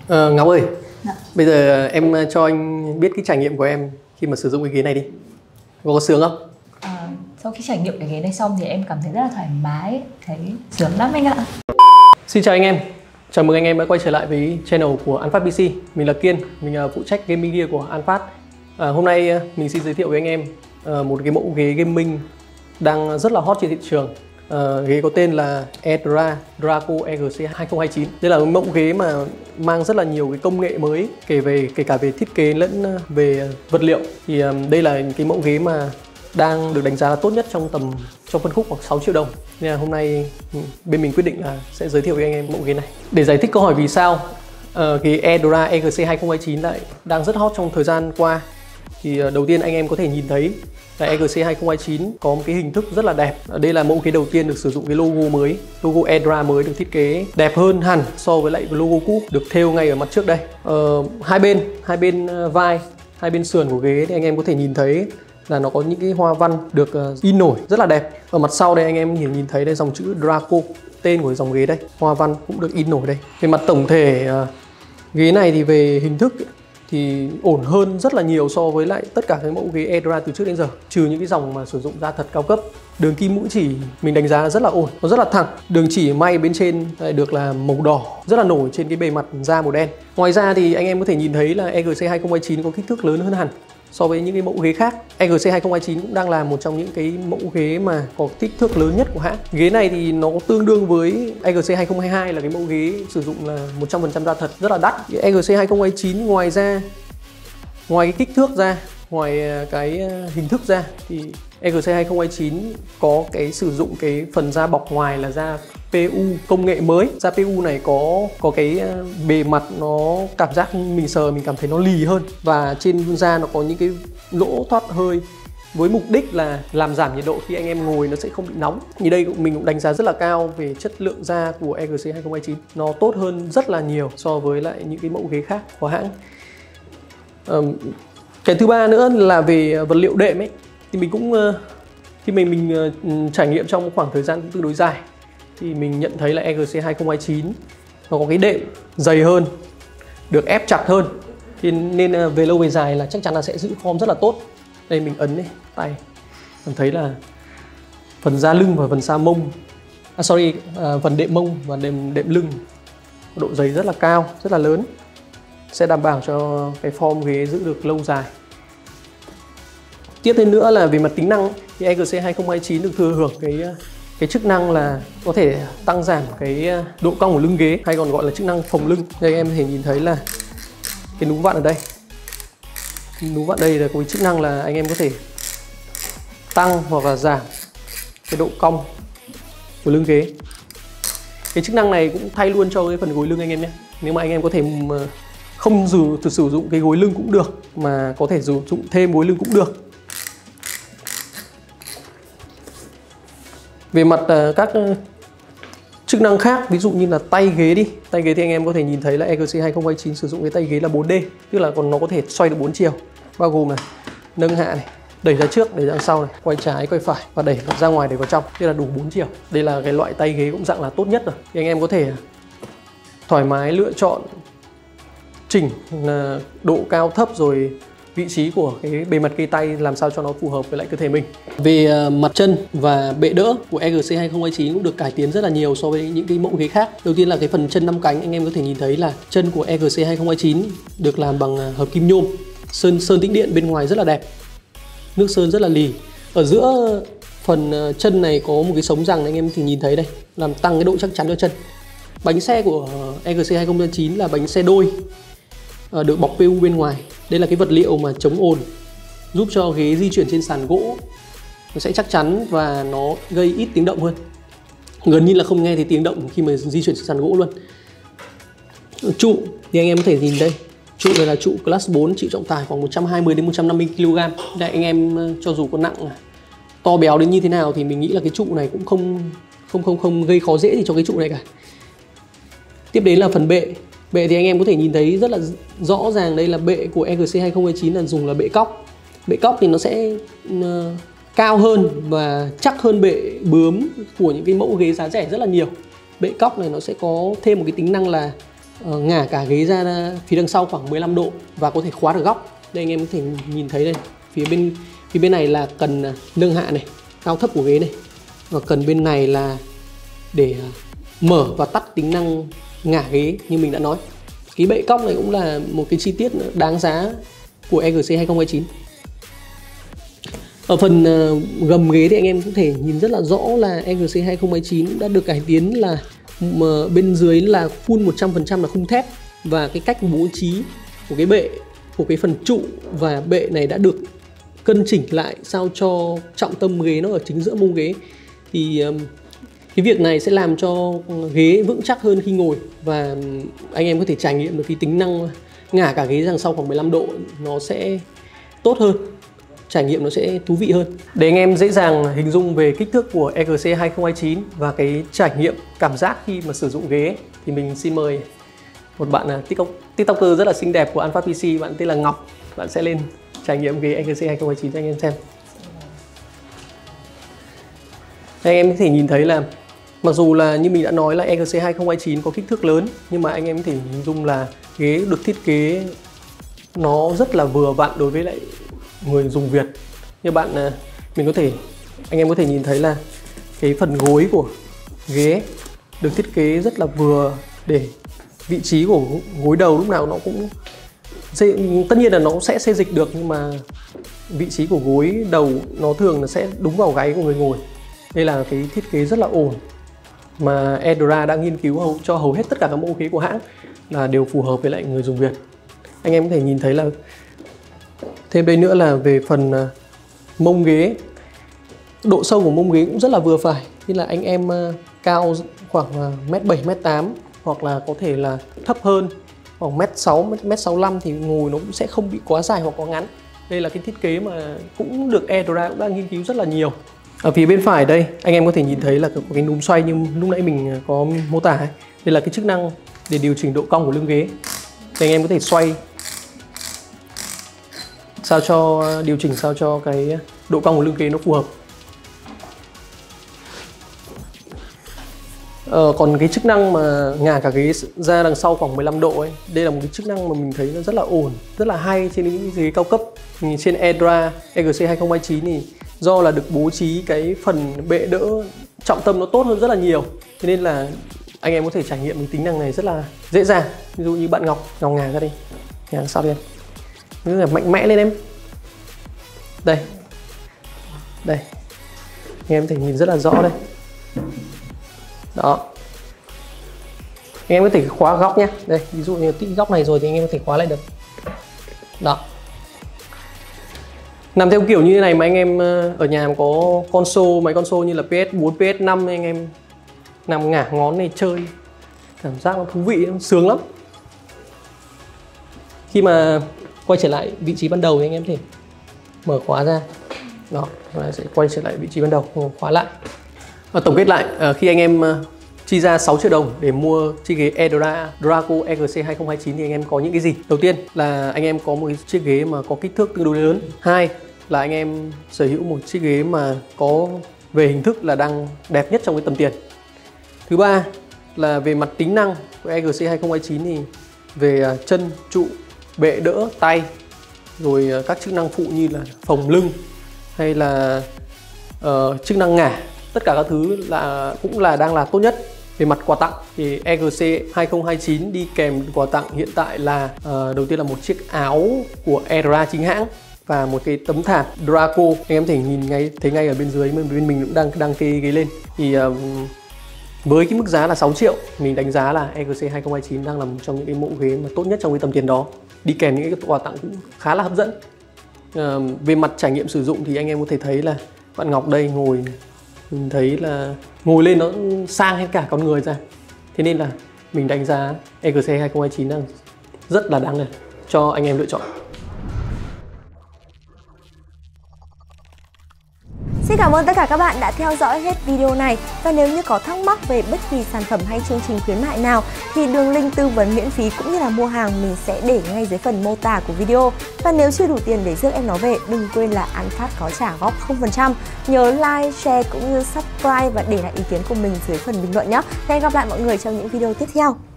Ngọc ơi, Dạ. bây giờ em cho anh biết cái trải nghiệm của em khi mà sử dụng cái ghế này đi. Có sướng không? Sau khi trải nghiệm cái ghế này xong thì em cảm thấy rất là thoải mái, thấy sướng lắm anh ạ. Xin chào anh em, chào mừng anh em đã quay trở lại với channel của An Phát PC. Mình là Kiên, mình phụ trách gaming gear của An Phát. Hôm nay mình xin giới thiệu với anh em một cái mẫu ghế gaming đang rất là hot trên thị trường. Ghế có tên là Edra Draco EGC 2029. Đây là một mẫu ghế mà mang rất là nhiều cái công nghệ mới, kể cả về thiết kế lẫn về vật liệu. Thì đây là cái mẫu ghế mà đang được đánh giá là tốt nhất trong phân khúc khoảng 6 triệu đồng. Nên là hôm nay bên mình quyết định là sẽ giới thiệu với anh em mẫu ghế này. Để giải thích câu hỏi vì sao cái Edra EGC 2029 lại đang rất hot trong thời gian qua, thì đầu tiên anh em có thể nhìn thấy là EGC 2029 có một cái hình thức rất là đẹp. Đây là mẫu ghế đầu tiên được sử dụng cái logo mới, logo Edra mới được thiết kế đẹp hơn hẳn so với lại logo cũ được thêu ngay ở mặt trước đây. Hai bên vai, hai bên sườn của ghế thì anh em có thể nhìn thấy là nó có những cái hoa văn được in nổi rất là đẹp. Ở mặt sau đây anh em nhìn thấy đây dòng chữ Draco, tên của dòng ghế đây, hoa văn cũng được in nổi đây. Về mặt tổng thể ghế này thì về hình thức thì ổn hơn rất là nhiều so với lại tất cả các mẫu ghế Edra từ trước đến giờ, trừ những cái dòng mà sử dụng da thật cao cấp. Đường kim mũi chỉ mình đánh giá rất là ổn, nó rất là thẳng. Đường chỉ may bên trên lại được là màu đỏ rất là nổi trên cái bề mặt da màu đen. Ngoài ra thì anh em có thể nhìn thấy là EGC 2029 có kích thước lớn hơn hẳn so với những cái mẫu ghế khác. EGC 2029 cũng đang là một trong những cái mẫu ghế mà có kích thước lớn nhất của hãng. Ghế này thì nó tương đương với EGC 2022 là cái mẫu ghế sử dụng là 100% da thật, rất là đắt. Cái EGC 2029 ngoài cái kích thước ra, ngoài cái hình thức ra thì EGC 2029 có cái sử dụng cái phần da bọc ngoài là da PU công nghệ mới. Da PU này có cái bề mặt nó cảm giác mình sờ mình cảm thấy nó lì hơn, và trên da nó có những cái lỗ thoát hơi với mục đích là làm giảm nhiệt độ khi anh em ngồi nó sẽ không bị nóng. Như đây mình cũng đánh giá rất là cao về chất lượng da của EGC 2029. Nó tốt hơn rất là nhiều so với lại những cái mẫu ghế khác của hãng. Cái thứ ba nữa là về vật liệu đệm ấy, thì mình cũng khi mình trải nghiệm trong khoảng thời gian tương đối dài thì mình nhận thấy là EGC 2029 nó có cái đệm dày hơn, được ép chặt hơn, thì nên về lâu về dài là chắc chắn là sẽ giữ form rất là tốt. Đây mình ấn đây, tay mình thấy là phần da lưng và phần da mông, phần đệm mông và đệm lưng độ dày rất là cao, rất là lớn, sẽ đảm bảo cho cái form ghế giữ được lâu dài. Tiếp đến nữa là về mặt tính năng thì EGC 2029 được thừa hưởng cái chức năng là có thể tăng giảm cái độ cong của lưng ghế, hay còn gọi là chức năng phồng lưng. Đây em có thể nhìn thấy là cái núm vặn ở đây. Núm vặn đây là có cái chức năng là anh em có thể tăng hoặc là giảm cái độ cong của lưng ghế. Cái chức năng này cũng thay luôn cho cái phần gối lưng anh em nhé. Nếu mà anh em có thể không sử dụng cái gối lưng cũng được, mà có thể sử dụng thêm gối lưng cũng được. Về mặt các chức năng khác, ví dụ như là tay ghế đi. Tay ghế thì anh em có thể nhìn thấy là EGC 2029 sử dụng cái tay ghế là 4D, tức là nó có thể xoay được 4 chiều, bao gồm là nâng hạ này, đẩy ra trước, đẩy ra sau này, quay trái, quay phải và đẩy ra ngoài, đẩy vào trong. Đây là đủ 4 chiều. Đây là cái loại tay ghế cũng dạng là tốt nhất rồi. Thì anh em có thể thoải mái lựa chọn chỉnh độ cao thấp, rồi vị trí của cái bề mặt cây tay làm sao cho nó phù hợp với lại cơ thể mình. Về mặt chân và bệ đỡ của EGC 2029 cũng được cải tiến rất là nhiều so với những cái mẫu ghế khác. Đầu tiên là cái phần chân 5 cánh, anh em có thể nhìn thấy là chân của EGC 2029 được làm bằng hợp kim nhôm, sơn tĩnh điện bên ngoài rất là đẹp, nước sơn rất là lì. Ở giữa phần chân này có một cái sống rằng anh em thì nhìn thấy đây, làm tăng cái độ chắc chắn cho chân. Bánh xe của EGC 2029 là bánh xe đôi, được bọc PU bên ngoài. Đây là cái vật liệu mà chống ồn, giúp cho ghế di chuyển trên sàn gỗ nó sẽ chắc chắn và nó gây ít tiếng động hơn, gần như là không nghe thấy tiếng động khi mà di chuyển trên sàn gỗ luôn. Trụ thì anh em có thể nhìn đây, trụ này là trụ class 4, chịu trọng tải khoảng 120 đến 150 kg. Đây anh em cho dù có nặng to béo đến như thế nào thì mình nghĩ là cái trụ này cũng không gây khó dễ gì cho cái trụ này cả. Tiếp đến là phần bệ. Bệ thì anh em có thể nhìn thấy rất là rõ ràng, đây là bệ của EGC 2029 là dùng là bệ cóc. Bệ cóc thì nó sẽ cao hơn và chắc hơn bệ bướm của những cái mẫu ghế giá rẻ rất là nhiều. Bệ cóc này nó sẽ có thêm một cái tính năng là ngả cả ghế ra phía đằng sau khoảng 15 độ và có thể khóa được góc. Đây anh em có thể nhìn thấy đây, phía bên này là cần nâng hạ này, cao thấp của ghế này, và cần bên này là để mở và tắt tính năng ngả ghế như mình đã nói. Cái bệ cong này cũng là một cái chi tiết đáng giá của EGC 2029. Ở phần gầm ghế thì anh em có thể nhìn rất là rõ là EGC 2029 đã được cải tiến là bên dưới là full 100% là khung thép, và cái cách bố trí của cái bệ, của cái phần trụ và bệ này đã được cân chỉnh lại sao cho trọng tâm ghế nó ở chính giữa mông ghế. Thì cái việc này sẽ làm cho ghế vững chắc hơn khi ngồi, và anh em có thể trải nghiệm được cái tính năng ngả cả ghế đằng sau khoảng 15 độ nó sẽ tốt hơn, trải nghiệm nó sẽ thú vị hơn. Để anh em dễ dàng hình dung về kích thước của EGC 2029 và cái trải nghiệm cảm giác khi mà sử dụng ghế, thì mình xin mời một bạn TikToker rất là xinh đẹp của An Phát PC, bạn tên là Ngọc. Bạn sẽ lên trải nghiệm ghế EGC 2029 cho anh em xem. Anh em có thể nhìn thấy là mặc dù là như mình đã nói là EGC 2029 có kích thước lớn, nhưng mà anh em có thể hình dung là ghế được thiết kế nó rất là vừa vặn đối với lại người dùng Việt. Như anh em có thể nhìn thấy là cái phần gối của ghế được thiết kế rất là vừa, để vị trí của gối đầu lúc nào nó cũng tất nhiên là nó sẽ xê dịch được, nhưng mà vị trí của gối đầu nó thường là sẽ đúng vào gáy của người ngồi. Đây là cái thiết kế rất là ổn mà Edora đã nghiên cứu cho hầu hết tất cả các mẫu ghế của hãng là đều phù hợp với lại người dùng Việt. Anh em có thể nhìn thấy là thêm đây nữa là về phần mông ghế, độ sâu của mông ghế cũng rất là vừa phải, như là anh em cao khoảng 1m7, 1m8 hoặc là có thể là thấp hơn khoảng 1m6, 1m65 thì ngồi nó cũng sẽ không bị quá dài hoặc quá ngắn. Đây là cái thiết kế mà cũng được Edora cũng đang nghiên cứu rất là nhiều. Ở phía bên phải đây anh em có thể nhìn thấy là có cái núm xoay như lúc nãy mình có mô tả ấy. Đây là cái chức năng để điều chỉnh độ cong của lưng ghế. Thì anh em có thể xoay điều chỉnh sao cho cái độ cong của lưng ghế nó phù hợp. Còn cái chức năng mà ngả cả ghế ra đằng sau khoảng 15 độ ấy, đây là một cái chức năng mà mình thấy nó rất là ổn, rất là hay trên những ghế cao cấp. Trên Edora EGC 2029 thì do là được bố trí cái phần bệ đỡ trọng tâm nó tốt hơn rất là nhiều, cho nên là anh em có thể trải nghiệm cái tính năng này rất là dễ dàng. Ví dụ như bạn Ngọc ngả ra đi, ngả sau lên, rất là mạnh mẽ lên em. Đây, anh em có thể nhìn rất là rõ đây. Đó, anh em có thể khóa góc nhé. Đây, ví dụ như tỉ góc này rồi thì anh em có thể khóa lại được. Đó, nằm theo kiểu như thế này mà anh em ở nhà mà có máy console như là PS4, PS5, anh em nằm ngả ngón này chơi cảm giác nó thú vị, nó sướng lắm. Khi mà quay trở lại vị trí ban đầu thì anh em có thể mở khóa ra. Đó, và sẽ quay trở lại vị trí ban đầu, khóa lại. Và tổng kết lại, khi anh em chi ra 6 triệu đồng để mua chiếc ghế Edora Draco EGC 2029 thì anh em có những cái gì? Đầu tiên là anh em có một chiếc ghế mà có kích thước tương đối lớn. Hai là anh em sở hữu một chiếc ghế mà có về hình thức là đang đẹp nhất trong cái tầm tiền. Thứ ba là về mặt tính năng của EGC 2029 thì về chân, trụ, bệ đỡ, tay, rồi các chức năng phụ như là phồng lưng hay là chức năng ngả, tất cả các thứ cũng đang là tốt nhất. Về mặt quà tặng thì EGC 2029 đi kèm quà tặng hiện tại là đầu tiên là một chiếc áo của Edora chính hãng và một cái tấm thảm Draco. Anh em thể thấy ngay ở bên dưới, bên mình cũng đang kê ghế lên. Thì với cái mức giá là 6 triệu, mình đánh giá là EGC 2029 đang là một trong những cái mẫu ghế mà tốt nhất trong cái tầm tiền đó, đi kèm những cái quà tặng cũng khá là hấp dẫn. Về mặt trải nghiệm sử dụng thì anh em có thể thấy là bạn Ngọc đây ngồi, mình thấy là ngồi lên nó sang hết cả con người ra. Thế nên là mình đánh giá EGC 2029 đang rất là đáng để cho anh em lựa chọn. Xin cảm ơn tất cả các bạn đã theo dõi hết video này. Và nếu như có thắc mắc về bất kỳ sản phẩm hay chương trình khuyến mại nào thì đường link tư vấn miễn phí cũng như là mua hàng mình sẽ để ngay dưới phần mô tả của video. Và nếu chưa đủ tiền để rước em nó về, đừng quên là An Phát có trả góp 0%. Nhớ like, share cũng như subscribe và để lại ý kiến của mình dưới phần bình luận nhé. Hẹn gặp lại mọi người trong những video tiếp theo.